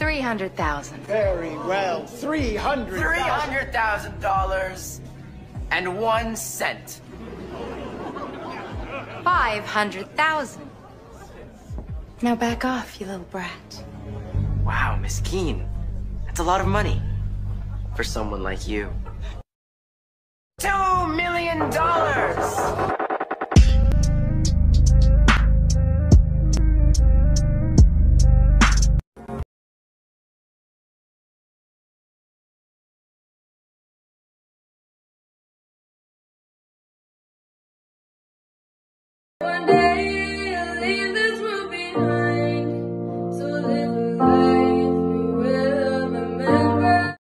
300,000. Very well, 300. $300,000 and 1 cent. 500,000. Now back off, you little brat. Wow, Miss Keen. That's a lot of money for someone like you. $2 million!